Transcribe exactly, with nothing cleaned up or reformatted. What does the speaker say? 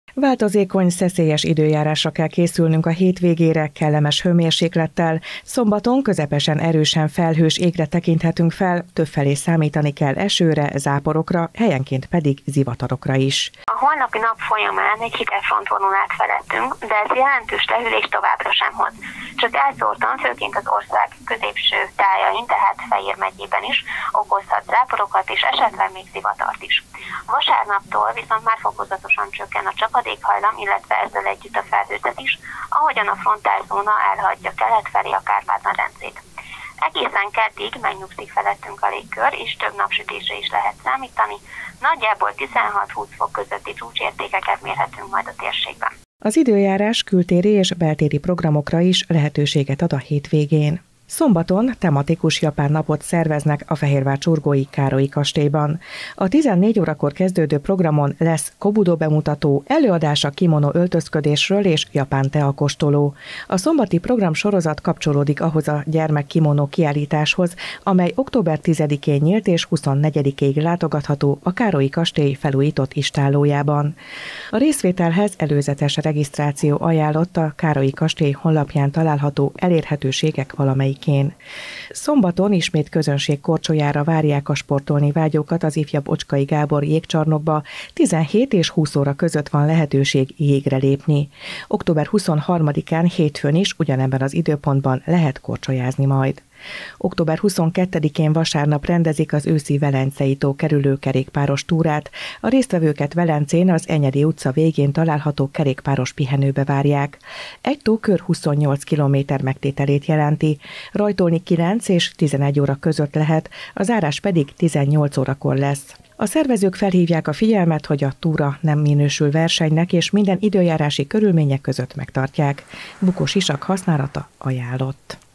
Változékony, szeszélyes időjárásra kell készülnünk a hétvégére, kellemes hőmérséklettel. Szombaton közepesen erősen felhős égre tekinthetünk fel, többfelé számítani kell esőre, záporokra, helyenként pedig zivatarokra is. A holnapi nap folyamán egy hidegfront vonul át felettünk, de ez jelentős lehűlés továbbra sem hoz. Csak elszórtan, főként az ország középső tájain, tehát Fejér megyében is okozhat záporokat és esetleg még zivatart is. Vasárnaptól viszont már fokozatosan csökken a csapadékhajlam, illetve ezzel együtt a felhőzet is, ahogyan a frontálzóna elhagyja kelet felé a Kárpát-medencét. Egészen keddig megnyugszik felettünk a légkör, és több napsütésre is lehet számítani, nagyjából tizenhat-húsz fok közötti csúcsértékeket mérhetünk majd a térségben. Az időjárás kültéri és beltéri programokra is lehetőséget ad a hétvégén. Szombaton tematikus japán napot szerveznek a Fehérvár csurgói Károlyi kastélyban. A tizennégy órakor kezdődő programon lesz kobudo bemutató, előadás a kimono öltözködésről és japán teakóstoló. A szombati program sorozat kapcsolódik ahhoz a gyermek kimono kiállításhoz, amely október tizedikén nyílt és huszonnegyedikéig látogatható a Károlyi kastély felújított istállójában. A részvételhez előzetes regisztráció ajánlott a Károlyi kastély honlapján található elérhetőségek valamelyik. Szombaton ismét közönség korcsolyára várják a sportolni vágyókat az ifjabb Ocskai Gábor jégcsarnokba, tizenhét és húsz óra között van lehetőség jégre lépni. október huszonharmadikán hétfőn is ugyanebben az időpontban lehet korcsolyázni majd. október huszonkettedikén vasárnap rendezik az őszi Velencei tó kerülő kerékpáros túrát. A résztvevőket Velencén az Enyedi utca végén található kerékpáros pihenőbe várják. Egy tókör huszonnyolc kilométer megtételét jelenti, rajtolni kilenc és tizenegy óra között lehet, a zárás pedig tizennyolc órakor lesz. A szervezők felhívják a figyelmet, hogy a túra nem minősül versenynek, és minden időjárási körülmények között megtartják. Bukós isak használata ajánlott.